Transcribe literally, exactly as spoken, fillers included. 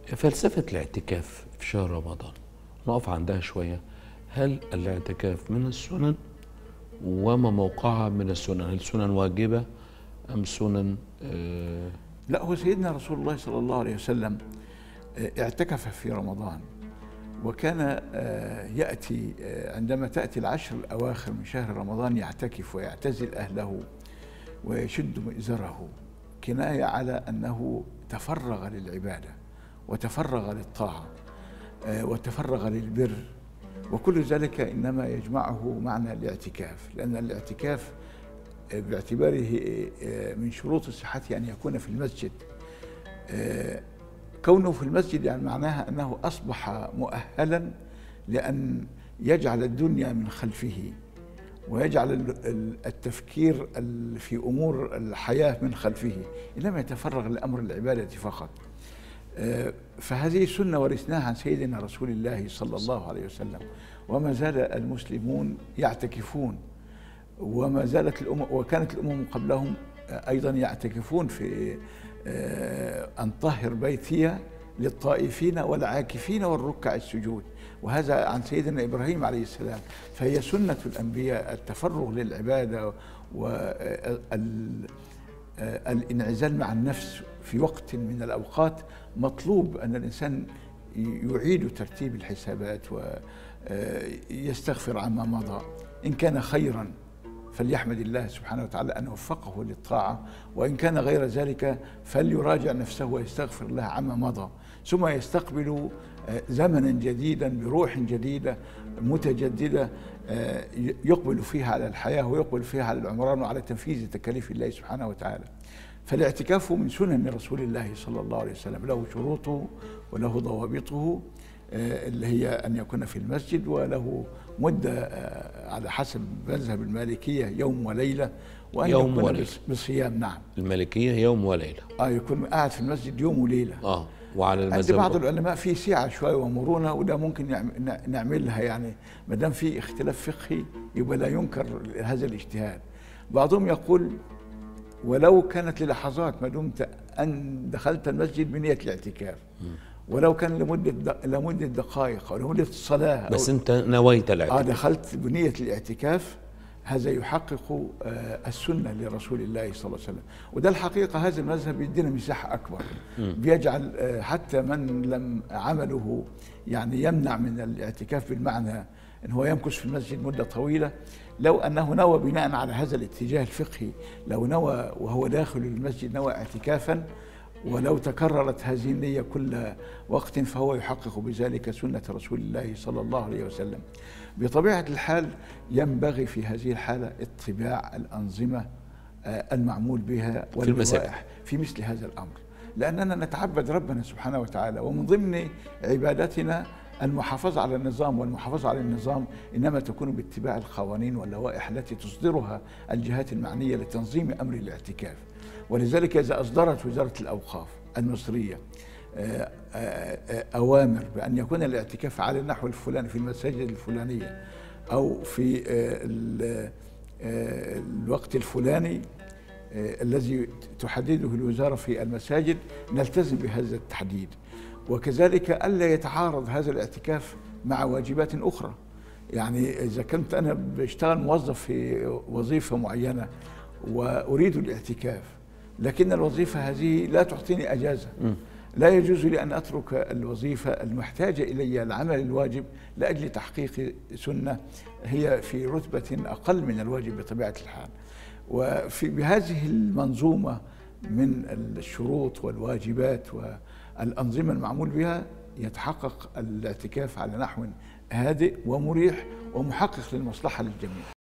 فلسفة الاعتكاف في شهر رمضان نقف عندها شوية. هل الاعتكاف من السنن؟ وما موقعها من السنن؟ هل سنن واجبة أم سنن آه لا، هو سيدنا رسول الله صلى الله عليه وسلم اعتكف في رمضان، وكان يأتي عندما تأتي العشر الأواخر من شهر رمضان يعتكف ويعتزل أهله ويشد مئزره، كناية على أنه تفرغ للعبادة وتفرغ للطاعة وتفرغ للبر، وكل ذلك إنما يجمعه معنى الاعتكاف، لأن الاعتكاف باعتباره من شروط صحته أن يكون في المسجد. كونه في المسجد يعني معناها أنه أصبح مؤهلا لأن يجعل الدنيا من خلفه، ويجعل التفكير في أمور الحياة من خلفه، إنما يتفرغ لأمر العبادة فقط. فهذه سنة ورثناها عن سيدنا رسول الله صلى الله عليه وسلم، وما زال المسلمون يعتكفون، وما زالت الأمم وكانت الأمم قبلهم أيضا يعتكفون في أن طهر بيتي للطائفين والعاكفين والركع السجود، وهذا عن سيدنا إبراهيم عليه السلام. فهي سنة الأنبياء التفرغ للعبادة والانعزال مع النفس في وقت من الأوقات. مطلوب أن الإنسان يعيد ترتيب الحسابات ويستغفر عما مضى، إن كان خيرا فليحمد الله سبحانه وتعالى أن وفقه للطاعة، وإن كان غير ذلك فليراجع نفسه ويستغفر الله عما مضى، ثم يستقبل زمنا جديدا بروح جديدة متجددة يقبل فيها على الحياة ويقبل فيها على العمران وعلى تنفيذ تكاليف الله سبحانه وتعالى. فالاعتكاف من سنن رسول الله صلى الله عليه وسلم، له شروطه وله ضوابطه اللي هي أن يكون في المسجد، وله مدة على حسب مذهب المالكية يوم وليلة، وأن يوم يكون وليلة بصيام. نعم، المالكية يوم وليلة. اه يكون قاعد في المسجد يوم وليلة. اه وعلى عند المذهب بعض العلماء في سعة شوية ومرونة، وده ممكن نعملها، يعني ما دام في اختلاف فقهي يبقى لا ينكر هذا الاجتهاد. بعضهم يقول ولو كانت للحظات، ما دمت أن دخلت المسجد بنية الاعتكاف، ولو كان لمدة لمدة دقائق أو لمدة الصلاة، بس أنت نويت الاعتكاف. آه دخلت بنية الاعتكاف، هذا يحقق آه السنة لرسول الله صلى الله عليه وسلم. وده الحقيقة هذا المذهب بيدينا مساحة أكبر، بيجعل آه حتى من لم عمله يعني يمنع من الاعتكاف بالمعنى أن هو يمكث في المسجد مدة طويلة، لو أنه نوى بناء على هذا الاتجاه الفقهي، لو نوى وهو داخل المسجد نوى اعتكافا، ولو تكررت هذه النية كل وقت فهو يحقق بذلك سنة رسول الله صلى الله عليه وسلم. بطبيعة الحال ينبغي في هذه الحالة اتباع الأنظمة المعمول بها واللوائح في مثل هذا الأمر، لأننا نتعبد ربنا سبحانه وتعالى، ومن ضمن عبادتنا المحافظة على النظام، والمحافظة على النظام إنما تكون باتباع القوانين واللوائح التي تصدرها الجهات المعنية لتنظيم أمر الاعتكاف. ولذلك إذا أصدرت وزارة الأوقاف المصرية أوامر بأن يكون الاعتكاف على النحو الفلاني في المساجد الفلانية أو في الوقت الفلاني الذي تحدده الوزارة في المساجد، نلتزم بهذا التحديد. وكذلك ألا يتعارض هذا الاعتكاف مع واجبات أخرى. يعني إذا كنت أنا بشتغل موظف في وظيفة معينة وأريد الاعتكاف، لكن الوظيفة هذه لا تعطيني أجازة، لا يجوز لي أن أترك الوظيفة المحتاجة إلي العمل الواجب لأجل تحقيق سنة هي في رتبة أقل من الواجب بطبيعة الحال. وفي بهذه المنظومة من الشروط والواجبات والأنظمة المعمول بها يتحقق الاعتكاف على نحو هادئ ومريح ومحقق للمصلحة للجميع.